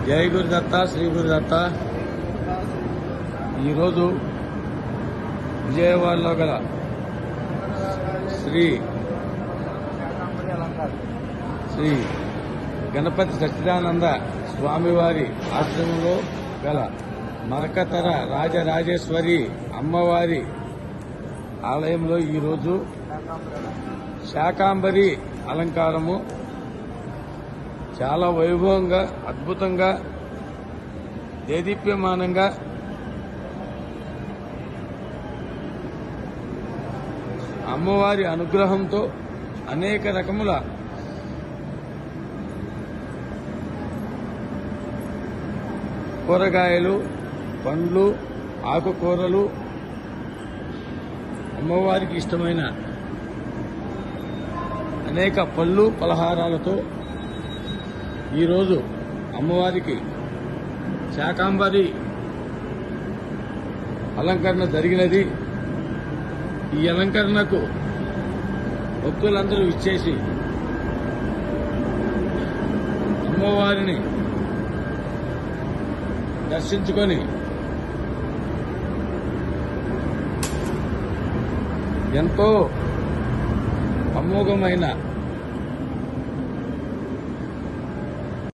జై గురుదత్త, శ్రీ గురుదత్త. ఈరోజు విజయవాడలో గల శ్రీ గణపతి సచ్చిదానంద స్వామివారి ఆశ్రమంలో గల మరకతర రాజరాజేశ్వరి అమ్మవారి ఆలయంలో ఈరోజు శాకాంబరి అలంకారము చాలా వైభవంగా, అద్భుతంగా, దేదీప్యమానంగా అమ్మవారి అనుగ్రహంతో అనేక రకముల కూరగాయలు, పండ్లు, ఆకుకూరలు, అమ్మవారికి ఇష్టమైన అనేక పళ్ళు పలహారాలతో ఈరోజు అమ్మవారికి శాకాంబరి అలంకరణ జరిగినది. ఈ అలంకరణకు భక్తులందరూ ఇచ్చేసి అమ్మవారిని దర్శించుకొని ఎంతో అమోఘమైన